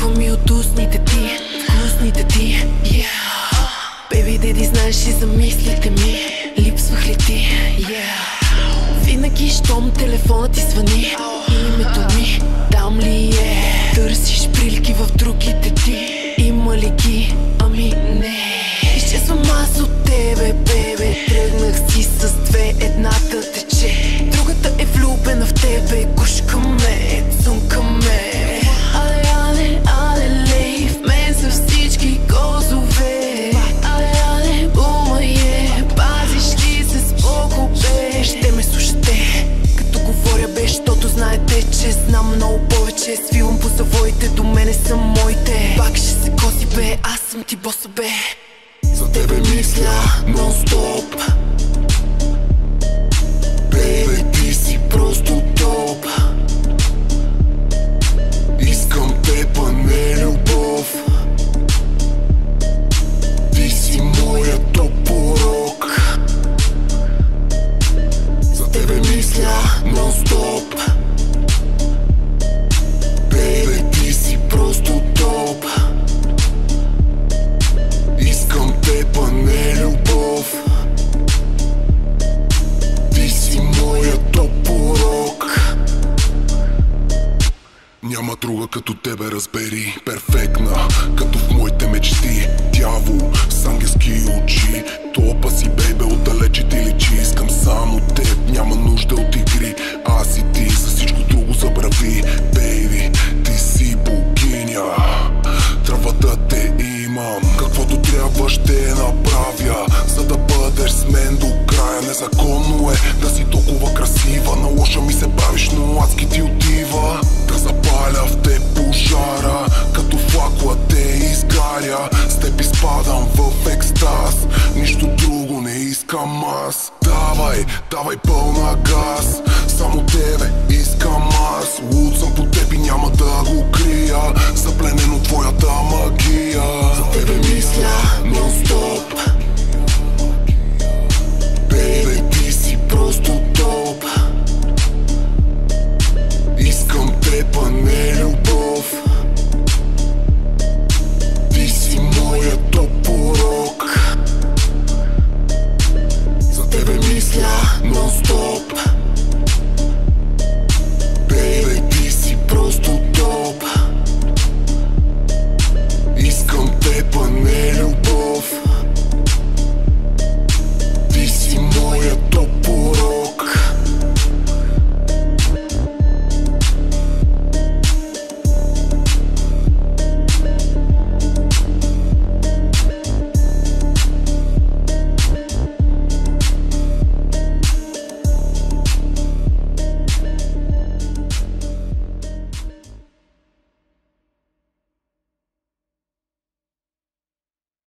Идва ми от устните ти, вкусните ти, yeah. Бейби, деди, знаеш и за мислите ми, липсвах ли ти, yeah. Винаги, щом телефонът ти звъни, името ми там ли е? Търсиш прилики в другите ти, има ли ги? Ами не. Изчезвам аз от тебе, бебе. Тръгнах си с две, едната тече, другата е влюбена в тебе. Гушка ме, цунка ме. Але, але, але, лей, в мен са всички козове. Але, але, бума е, пазиш ли се с Бого, бе? Ще ме слушате, като говоря, бе, щото знаете, че знам много повече. Свивам по завоите, до мене са моите. Пак ще се коси, бе, аз съм ти боса, бе. За тебе мисля нон-стоп. Бейбе, ти си просто топ. Искам теб, а не любов. Ти си моя топ урок. За тебе мисля нон-стоп. Бейбе, ти си просто топ. Искам теб, а не любов. Ти си моя топ урок. Няма друга като тебе, разбери. Перфектна, като в моите мечти. Дявол с ангелски очи. Топа си, бейбе, отдалече ти личи. Искам само теб, няма нужда от игри. Аз и ти, за всичко друго забрави. Бейби, ти си богиня. Трябва да те имам. Каквото трябва ще направя, за да бъдеш с мен до края. Незаконно е да си толкова красива. На лоша ми се правиш, но адски ти отива. Да запаля в теб пожара, като факла те изгаря. С теб изпадам в екстаз, нищо друго не искам аз. Давай, давай пълна газ, само тебе искам аз. Луд съм по теб и няма да го крия, запленен от твоята магия. За тебе мисля нон-стоп.